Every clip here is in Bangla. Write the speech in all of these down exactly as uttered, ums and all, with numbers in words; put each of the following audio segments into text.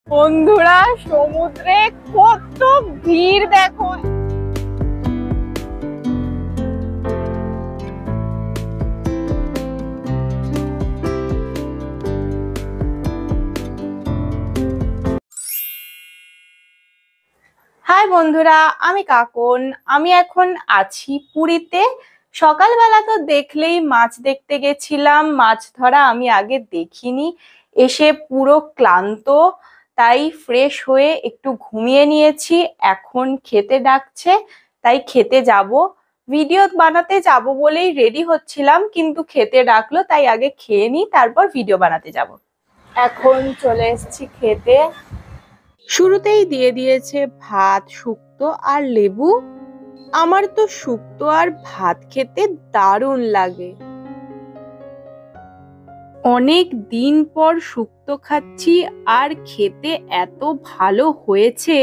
বন্ধুরা সমুদ্রে কত ভিড় দেখো। হাই বন্ধুরা, আমি কাকন। আমি এখন আছি পুরীতে। সকালবেলা তো দেখলেই মাছ দেখতে গেছিলাম, মাছ ধরা আমি আগে দেখিনি। এসে পুরো ক্লান্ত, তাই ফ্রেশ হয়ে একটু ঘুমিয়ে নিয়েছি। এখন খেতে ডাকছে, তাই খেতে যাব। ভিডিও বানাতে যাব বলেই রেডি হচ্ছিলাম, কিন্তু খেতে ডাকলো তাই আগে খেয়ে নিই, তারপর ভিডিও বানাতে যাব। এখন চলে এসেছি খেতে। শুরুতেই দিয়ে দিয়েছে ভাত, শুক্তো আর লেবু। আমার তো শুক্তো আর ভাত খেতে দারুণ লাগে। অনেক দিন পর শুক্তো খাচ্ছি আর খেতে এত ভালো হয়েছে।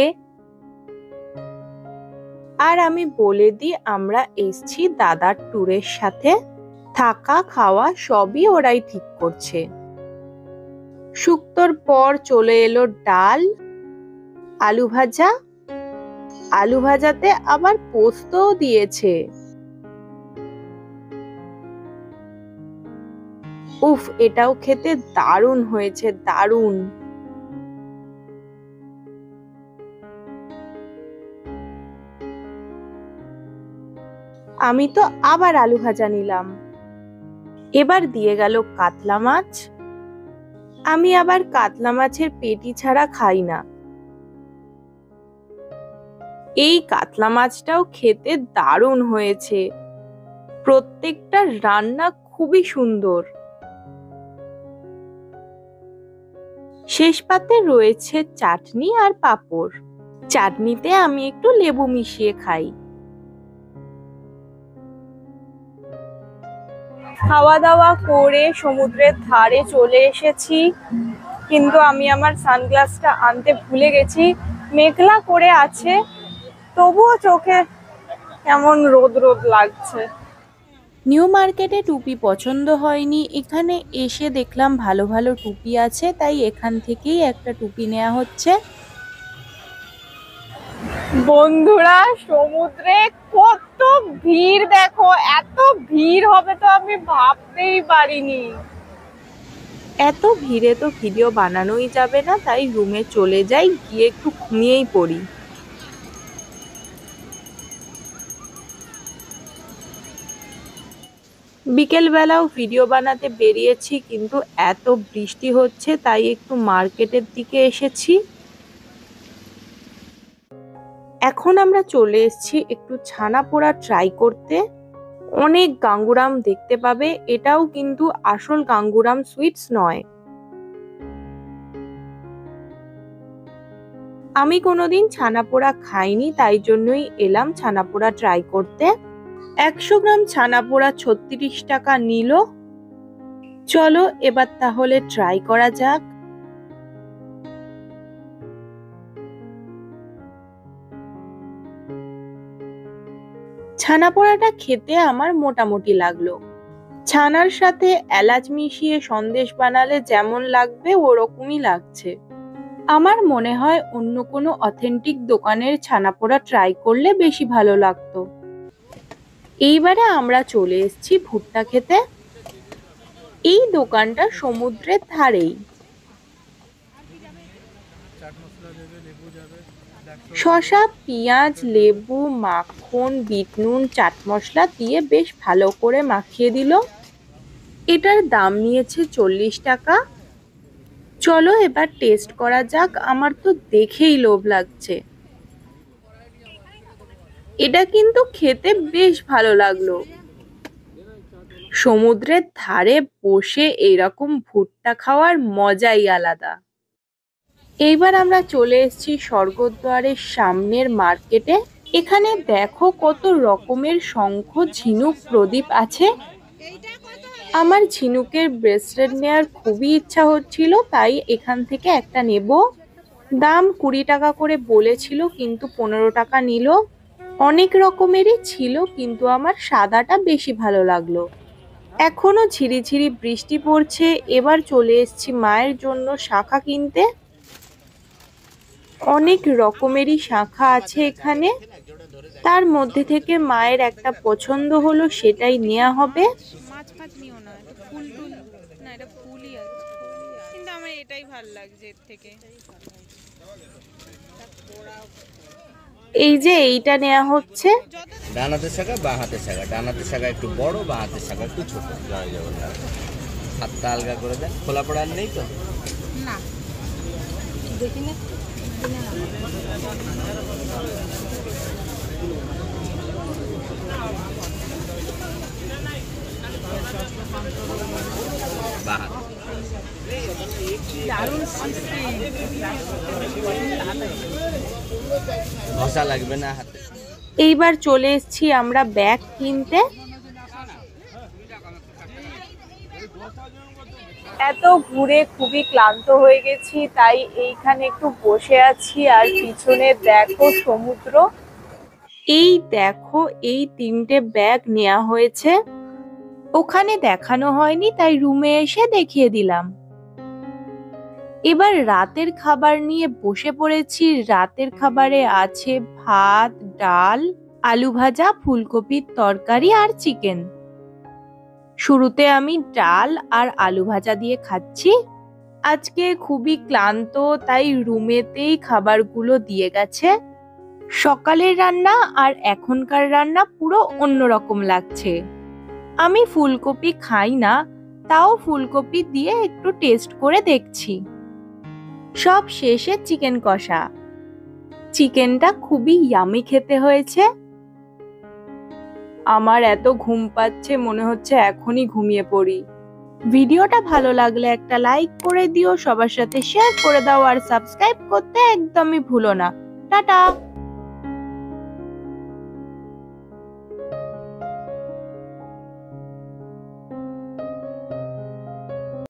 আর আমি বলে দিই, আমরা এসছি দাদার ট্যুরের সাথে। থাকা খাওয়া সবই ওরাই ঠিক করছে। শুক্তোর পর চলে এলো ডাল, আলু ভাজা। আলু ভাজাতে আবার পোস্তও দিয়েছে। উফ, এটাও খেতে দারুণ হয়েছে, দারুণ। আমি তো আবার আলু ভাজা নিলাম। এবার দিয়ে গেল কাতলা মাছ। আমি আবার কাতলা মাছের পেটি ছাড়া খাই না। এই কাতলা মাছটাও খেতে দারুণ হয়েছে। প্রত্যেকটা রান্না খুবই সুন্দর। শেষ পাতে রয়েছে চাটনি আর পাঁপড়। চাটনিতে আমি একটু লেবু মিশিয়ে খাই। খাওয়া দাওয়া করে সমুদ্রের ধারে চলে এসেছি, কিন্তু আমি আমার সানগ্লাসটা আনতে ভুলে গেছি। মেঘলা করে আছে, তবুও চোখে কেমন রোদ রোদ লাগছে। নিউ মার্কেটে টুপি পছন্দ হয়নি, এখানে এসে দেখলাম ভালো ভালো টুপি আছে, তাই এখান থেকেই একটা টুপি নেওয়া হচ্ছে। বন্ধুরা সমুদ্রে কত ভিড় দেখো, এত ভিড় হবে তো আমি ভাবতেই পারিনি। এত ভিড়ে তো ভিডিও বানানোই যাবে না, তাই রুমে চলে যাই, গিয়ে একটু ঘুমিয়েই পড়ি। বিকেল বেলাও ভিডিও বানাতে বেরিয়েছি, কিন্তু এত বৃষ্টি হচ্ছে তাই একটু মার্কেটের দিকে এসেছি। এখন আমরা চলে এসেছি একটু ছানা পোড়া ট্রাই করতে। অনেক গাঙ্গুরাম দেখতে পাবে, এটাও কিন্তু আসল গাঙ্গুরাম সুইটস নয়। আমি কোনোদিন ছানা পোড়া খাইনি, তাই জন্যই এলাম ছানা পোড়া ট্রাই করতে। একশো গ্রাম ছানা পোড়া ছত্রিশ টাকা নিল। চলো এবার তাহলে ট্রাই করা যাক। ছানা পোড়াটা খেতে আমার মোটামুটি লাগলো। ছানার সাথে এলাচ মিশিয়ে সন্দেশ বানালে যেমন লাগবে ওরকমই লাগছে। আমার মনে হয় অন্য কোনো অথেন্টিক দোকানের ছানা পোড়া ট্রাই করলে বেশি ভালো লাগতো। এইবারে আমরা চলে এসেছি ভুট্টা খেতে। এই দোকানটা সমুদ্রের ধারেই। শসা, পেঁয়াজ, লেবু, মাখন, বিট নুন, চাট মশলা দিয়ে বেশ ভালো করে মাখিয়ে দিল। এটার দাম নিয়েছে চল্লিশ টাকা। চলো এবার টেস্ট করা যাক, আমার তো দেখেই লোভ লাগছে। এটা কিন্তু খেতে বেশ ভালো লাগলো। সমুদ্রের ধারে বসে এরকম ভুট্টা খাওয়ার মজাই আলাদা। এইবার আমরা চলে এসেছি স্বর্গদ্বারের সামনের মার্কেটে। এখানে দেখো কত রকমের শঙ্খ, ঝিনুক, প্রদীপ আছে। আমার ঝিনুকের ব্রেসলেট নেওয়ার খুবই ইচ্ছা হচ্ছিল, তাই এখান থেকে একটা নেব। দাম কুড়ি টাকা করে বলেছিল, কিন্তু পনেরো টাকা নিল। অনেক রকমেরই ছিল, কিন্তু আমার সাদাটা বেশি ভালো লাগলো। এখনো ঝিরিঝিরি বৃষ্টি পড়ছে। এবার চলে এসেছি মায়ের জন্য শাঁখা কিনতে। অনেক রকমেরই শাখা আছে এখানে, তার মধ্যে থেকে মায়ের একটা পছন্দ হলো, সেটাই নেওয়া হবে। মাছ ফাছ নিও না, এটা ফুল টুল না, এটা ফুলই আছে, কিন্তু আমার এটাই ভাল লাগছে এর থেকে। এই যে এইটা নেওয়া হচ্ছে। ডান হাতের শাখা বা হাতের শাখা, ডান হাতের শাখা একটু বড়, বা হাতের শাখা একটু ছোট। জয় জগন্নাথ। হাতটা আলগা করে দেন, খোলা পড়া আর নেই তো? না দেখি না, বা হাত। ঘষা লাগবে না হাতে। এইবার চলে এসেছি আমরা ব্যাগ কিনতে। এত ঘুরে খুবই ক্লান্ত হয়ে গেছি, তাই এইখানে একটু বসে আছি। আর পিছনে দেখো সমুদ্র। এই দেখো, এই তিনটে ব্যাগ নেওয়া হয়েছে, ওখানে দেখানো হয়নি তাই রুমে এসে দেখিয়ে দিলাম। এবার রাতের খাবার নিয়ে বসে পড়েছি। রাতের খাবারে আছে ভাত, ডাল, আলু ভাজা, ফুলকপির তরকারি আর চিকেন। শুরুতে আমি ডাল আর আলু ভাজা দিয়ে খাচ্ছি। আজকে খুবই ক্লান্ত, তাই রুমেতেই খাবারগুলো দিয়ে গেছে। সকালের রান্না আর এখনকার রান্না পুরো অন্যরকম লাগছে। আমি ফুলকপি খাই না, তাও ফুলকপি দিয়ে একটু টেস্ট করে দেখছি। সব শেষে চিকেন কষা। চিকেনটা খুবই ইয়ামি খেতে হয়েছে। আমার এত ঘুম পাচ্ছে, মনে হচ্ছে এখনই ঘুমিয়ে পড়ি। ভিডিওটা ভালো লাগলে একটা লাইক করে দিও, সবার সাথে শেয়ার করে দাও আর সাবস্ক্রাইব করতে একদমই ভুলো না। টাটা।